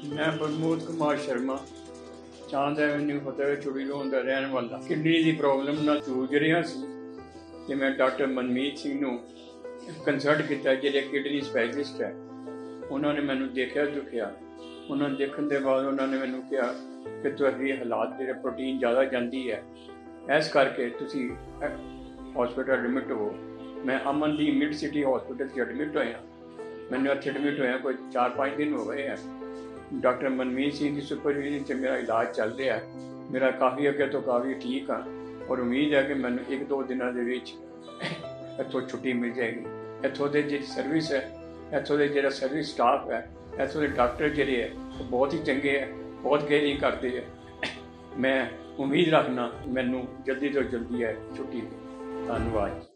मैं प्रमोद कुमार शर्मा चांद एवेन्यू फतेह चुड़ी लोन का रहने वाला किडनी की प्रॉब्लम ਨਾਲ जूझ रहा सी ਤੇ मैं डॉक्टर मनमीत सिंह ਨੂੰ कंसल्ट किया ਜਿਹੜੇ किडनी स्पैशलिस्ट है। उन्होंने मैनू देखा दुखिया, उन्होंने देखने के बाद उन्होंने मैनू कहा कि तुहाडी हालात जो प्रोटीन ज़्यादा जाती है, इस करके तुसी हॉस्पिटल एडमिट हो। मैं Aman the mid city hospital से एडमिट होया। मैंने इत्थे एडमिट होया कोई 4-5 दिन हो गए हैं। डॉक्टर मनमीत सिंह की सुपरविजन से मेरा इलाज चल रहा है। मेरा काफ़ी अगे तो काफ़ी ठीक हाँ और उम्मीद है कि मैंने 1-2 दिनों के इतों छुट्टी मिल जाएगी। इतों के जी सर्विस है, इतों के जो सर्विस स्टाफ है, इतों के डॉक्टर जोड़े है वो बहुत ही चंगे है, बहुत केयरिंग करते हैं। मैं उम्मीद रखना मैनू जल्दी तो जल्दी है छुट्टी। धन्यवाद।